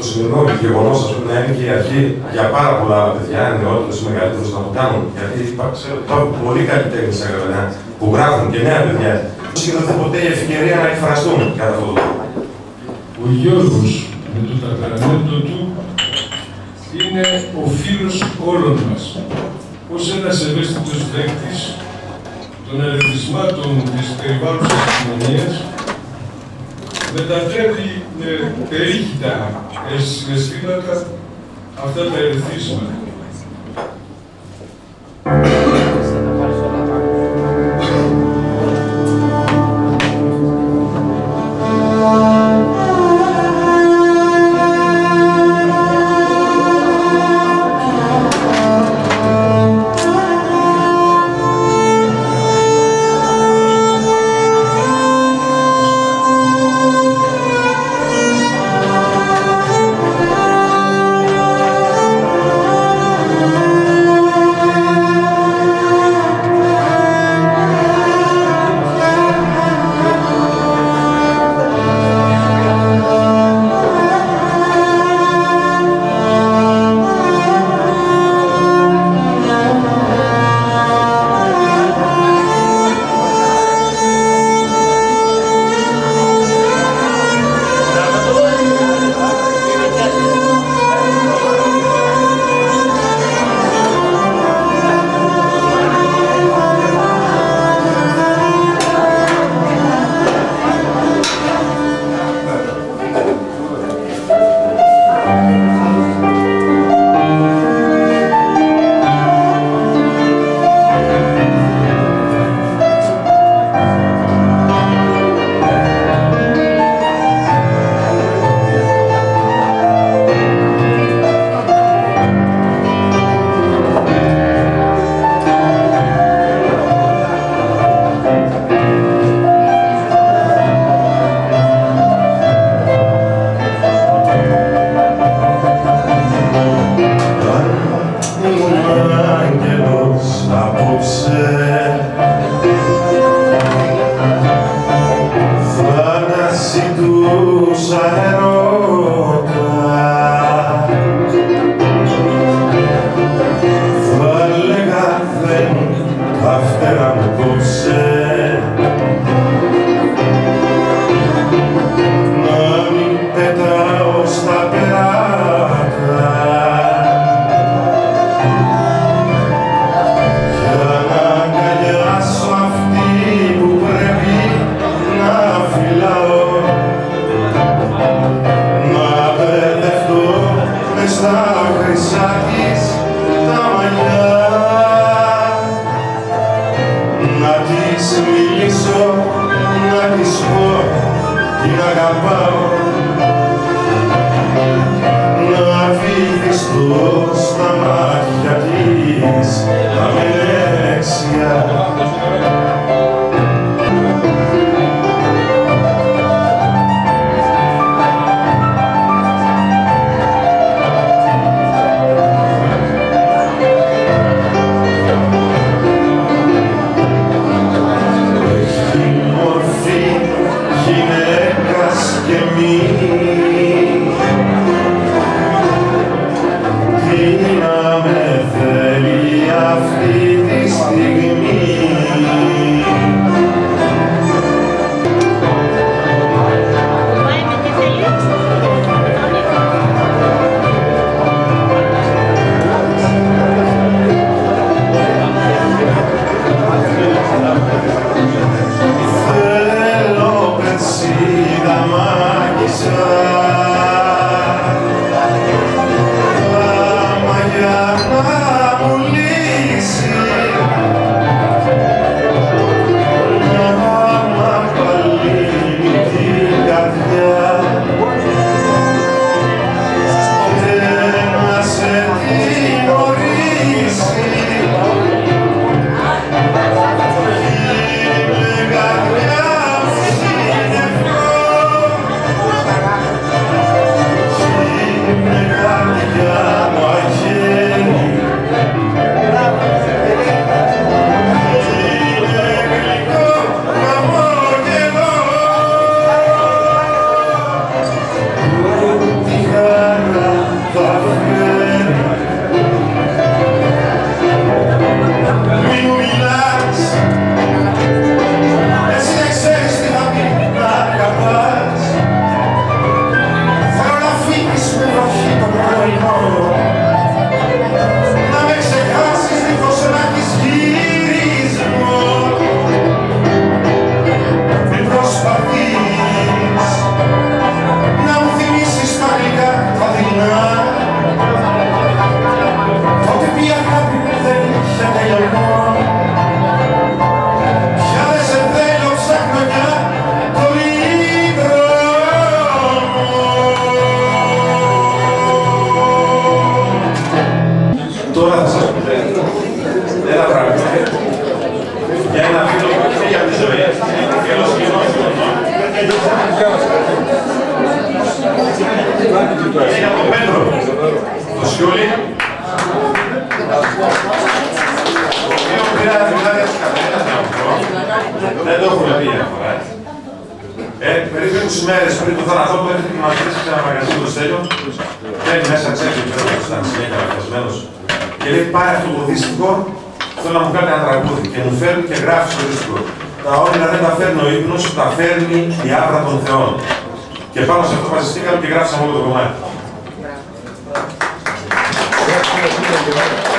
το σημερινό γεγονός, ας πούμε, να είναι και η αρχή για πάρα πολλά άλλα παιδιά, νεότερους ή μεγαλύτερους, να το κάνουν. Γιατί υπάρχουν πολλοί καλλιτέχνες στα Γραβενά που γράφουν και νέα παιδιά. Δεν σκέφτονται ποτέ η ευκαιρία να εκφραστούν κατά αυτόν τον τρόπο. Ο Γιώργος, με το ταπεραμέντο του, είναι ο φίλος όλων μας. Ως ένας ευαίσθητος δέκτης των ερεθισμάτων της περιβάλλουσας κοινωνίας, μετατρέπει με περίχυτα συναισθήματα αυτά τα ερεθίσματα. Γυναίκας και Είναι για τον Πέτρο. Το Σιούλι. Έχω πειράζει δηλαδή τις Κατερίνας για αυτό. Δεν το έχουμε πει για φορά. Περίπου 20 μέρες πριν το θάνατό του έρχεται και μας βρίσκει σε ένα μαγαζί του Στέλιο. Μπαίνει μέσα, ξέρει, πέρα που ήταν συνέχεια αναγκασμένος. Και λέει πάρε αυτό το δίστικο, θέλω να μου κάνει ένα τραγούδι. Και μου φέρνει και γράφει στο δίστικο. Τα όνειρα δεν τα φέρνει ο ύπνος, τα φέρνει η άβρα των θεών. Και πάνω σε αυτό βασιστήκαμε και γράψαμε όλο το κομμάτι.